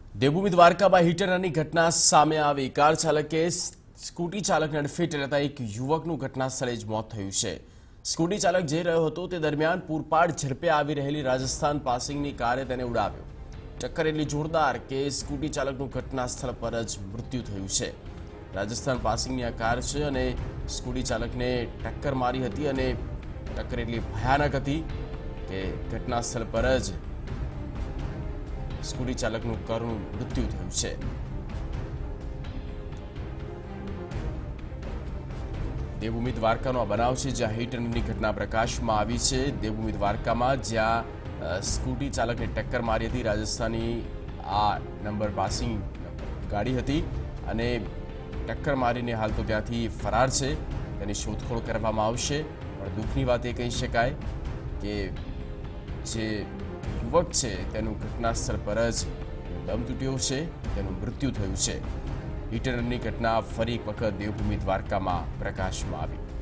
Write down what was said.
દેવભૂમિ દ્વારકામાં hit and રનની ઘટના સામે આવી। કાર ચાલકે સ્કૂટી ચાલકને અડફેટે લેતા એક યુવકનું ઘટના સ્થળે જ મોત થયું છે। સ્કૂટી ચાલક જઈ રહ્યો હતો તે દરમિયાન પૂરપાટ ઝડપે આવી રહેલી રાજસ્થાન પાસિંગની કારે તેને ઉડાવ્યો। ટક્કર એટલી જોરદાર કે સ્કૂટી ચાલકનું ઘટના સ્થળ પર જ મૃત્યુ થયું છે। રાજસ્થાન પાસિંગની આ કાર છે અને સ્કૂટી ચાલકને ટક્કર મારી હતી અને ટક્કર એટલી ભયાનક હતી કે ઘટના સ્થળ પર જ સ્કૂટી ચાલકનું કરુણ મૃત્યુ થયું છે। દેવભૂમિ દ્વારકાનો આ બનાવ છે જ્યાં હિટ એન્ડ રનની ઘટના પ્રકાશમાં આવી છે। દેવભૂમિ દ્વારકામાં જ્યાં સ્કૂટી ચાલકને ટક્કર મારી હતી, રાજસ્થાની આ નંબર પાસિંગ ગાડી હતી અને ટક્કર મારીને હાલ તો ત્યાંથી ફરાર છે। તેની શોધખોળ કરવામાં આવશે। પણ દુઃખની વાત એ કહી શકાય કે જે યુવક છે તેનું ઘટના સ્થળ પર જ દમ તૂટ્યો છે, તેનું મૃત્યુ થયું છે। હિટ એન્ડ રનની ઘટના ફરી એક વખત દેવભૂમિ દ્વારકામાં પ્રકાશમાં આવી।